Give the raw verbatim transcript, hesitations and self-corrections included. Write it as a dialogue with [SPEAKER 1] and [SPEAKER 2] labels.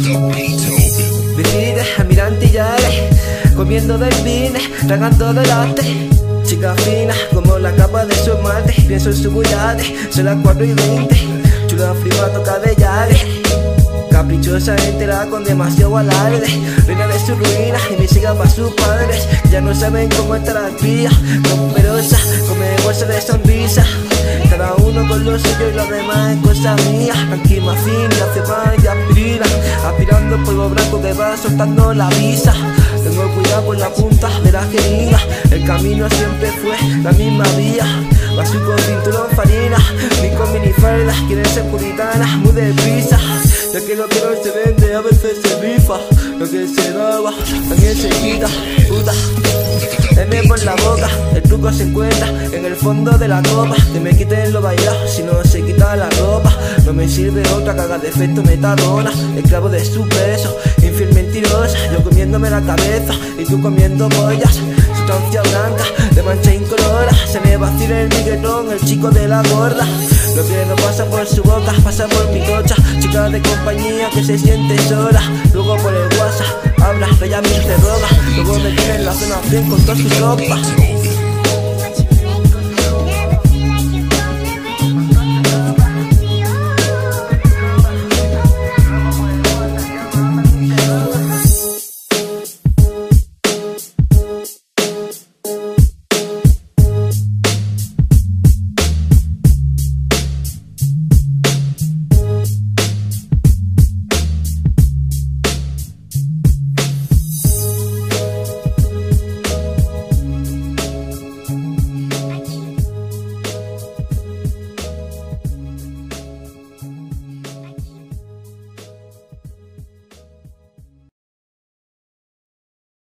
[SPEAKER 1] Vestidas, almirantillares, comiendo del vine, tragando de latte. Chicas finas como la capa de su mate. Pienso en su bullate, son las cuatro y veinte. Chula prima toca de llaves, caprichosa entera con demasiado alarde. Reina de sus ruinas y me siga pa' sus padres. Ya no saben cómo está la cría, prosperosa, come bolsa de sonrisa. Cada uno con lo suyo y lo demás es cosa mía. Tranquila, fina, cebada y aspirina, aspirando polvo blanco que va soltando la visa. Tengo cuidado con la punta de la jeringa. El camino siempre fue la misma vía. Bazuco, cinturón, farina, con minifaldas, quieren ser puritanas muy deprisa. Ya que lo que no se vende a veces se rifa. Lo que se roba también se quita, puta. M por la boca, el truco se encuentra en el fondo de la copa. Que me quiten lo bailado si no se quita la ropa. No me sirve otra que haga defecto metadona. Esclavo de su peso, infiel mentirosa. Yo comiéndome la cabeza y tú comiendo pollas. Sustancia blanca, de mancha incolora. Se me vacila el miguetón, el chico de la gorda. Lo que no pasa por su boca, pasa por mi cocha. Chica de compañía que se siente sola. Luego por el WhatsApp habla, ella me interroga. Luego me tiene en la zona bien con toda su ropa.